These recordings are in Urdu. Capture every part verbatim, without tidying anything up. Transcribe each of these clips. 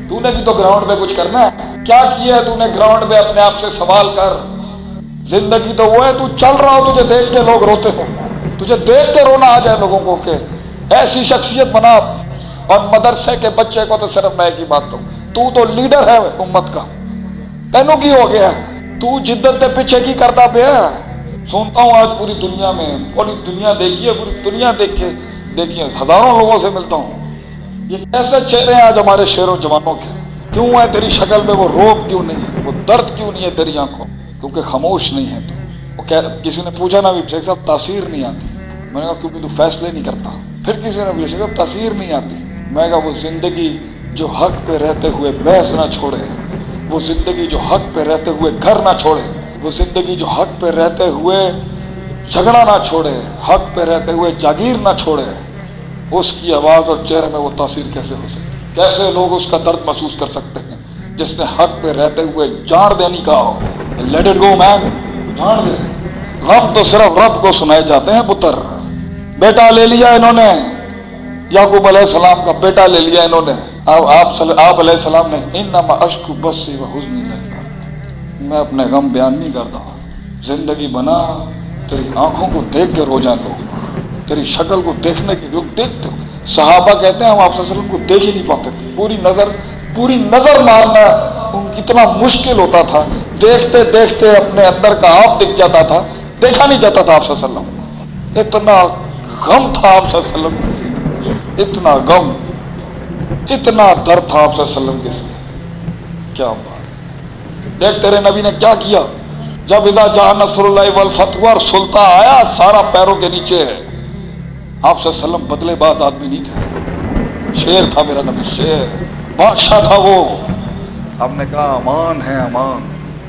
تو نے بھی تو گراؤنڈ میں کچھ کرنا ہے. کیا کیا ہے تو نے گراؤنڈ میں؟ اپنے آپ سے سوال کر. زندگی تو وہ ہے تو چل رہا ہو، تجھے دیکھ کے لوگ روتے ہو، تجھے دیکھ کے رونا آ جائے لوگوں کو کہ ایسی شخصیت بنا. اور مدرسے کے بچے کو تو صرف میں ایک ہی بات دوں، تو تو لیڈر ہے امت کا، تینوں کی ہو گیا ہے. تو جدت کے پیچھے کی کرتا پیا. سنتا ہوں آج پوری دنیا میں، پوری دنیا دیکھیے، پوری دنیا دیکھ کے دیکھیے ہزاروں لوگوں سے ملتا ہوں. یہ کیسے چہرے ہیں آج ہمارے شیروں جوانوں کے؟ کیوں ہے تیری شکل میں وہ روب کیوں نہیں ہے، وہ درد کیوں نہیں ہے تیری آنکھوں؟ کیونکہ خاموش نہیں ہے تو. وہ کسی نے پوچھا نا بھی شیخ صاحب تاثیر نہیں آتی. میں نے کہا کیونکہ تو فیصلے نہیں کرتا. پھر کسی نے پوچھا شیخ صاحب تاثیر نہیں آتی. میں نے کہا وہ زندگی جو حق پہ رہتے ہوئے بحث نہ چھوڑے، وہ زندگی جو حق پہ رہتے ہوئے گھر نہ چھوڑے، وہ زندگی جو حق پہ رہتے ہوئے جھگڑا نہ چھوڑے، حق پہ رہتے ہوئے جاگیر نہ چھوڑے، اس کی آواز اور چہرے میں وہ تاثیر کیسے ہو سکتی؟ کیسے لوگ اس کا درد محسوس کر سکتے ہیں جس نے حق پہ رہتے ہوئے جان دینی کہا ہو؟ لیٹ اٹ گو مین، جان دے. غم تو صرف رب کو سنائے جاتے ہیں پتر. بیٹا لے لیا انہوں نے، یعقوب علیہ السلام کا بیٹا لے لیا انہوں نے. آپ آپ علیہ السلام نے انما اشکو بثی و حزنی للہ، میں اپنے غم بیان نہیں کرتا. زندگی بنا تیری آنکھوں کو دیکھ کے رو جائیں لوگ، تیری شکل کو دیکھنے کے لوگ دیکھتے ہو. صحابہ کہتے ہیں ہم آپ صلی اللہ علیہ وسلم کو دیکھ ہی نہیں پاتے تھے. پوری نظر پوری نظر مارنا اتنا مشکل ہوتا تھا، دیکھتے دیکھتے اپنے اندر کا آپ دکھ جاتا تھا، دیکھا نہیں جاتا تھا آپ صلی اللہ علیہ وسلم. اتنا غم تھا آپ صلی اللہ علیہ وسلم کے سینے، اتنا غم، اتنا درد تھا آپ صلی اللہ علیہ وسلم کے سینے. کیا بات! دیکھ تیرے نبی نے کیا کیا جب اذا جاء نصر اللہ والفتح اور سلطہ آیا سارا پیروں کے نیچے ہے. آپ صلی اللہ علیہ وسلم بدلے باز آدمی نہیں تھے، شیر تھا میرا نبی، شیر بادشاہ تھا وہ. آپ نے کہا امان ہے امان.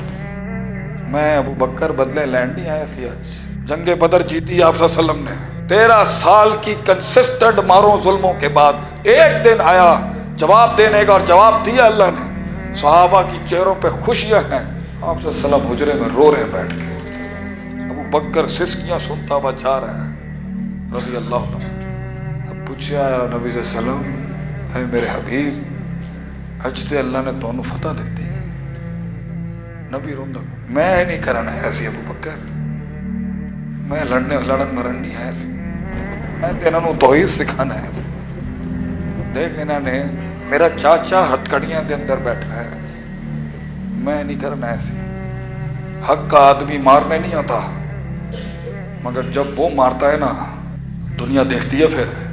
میں ابو بکر بدلے لینڈ نہیں آیا سی. آج جنگ بدر جیتی آپ صلی اللہ علیہ وسلم نے. تیرہ سال کی کنسسٹنٹ ماروں ظلموں کے بعد ایک دن آیا جواب دینے کا، اور جواب دیا اللہ نے. صحابہ کی چہروں پہ خوشیاں ہیں. آپ صلی اللہ علیہ وسلم حجرے میں رو رہے ہیں بیٹھ کے. ابو بکر سسکیاں سنتا ہوا جا رہا ہے رضی اللہ تعالیٰ. اب پوچھا نبی صلی اللہ علیہ وسلم، اے میرے حبیب اج تے اللہ نے تانوں فتح دیتی. نبی روندا، میں نہیں کرنا ہے ایسی ابو بکر، میں لڑنے لڑن مرن نہیں ہے ایسی، میں تے انہاں نوں توحید سکھانا ہے. دیکھ انہاں نے میرا چاچا ہتھکڑیاں دے اندر بیٹھا ہے، میں نہیں کرنا ایسی. حق کا آدمی مارنے نہیں آتا، مگر جب وہ مارتا ہے نا دنیا دیکھتی ہے پھر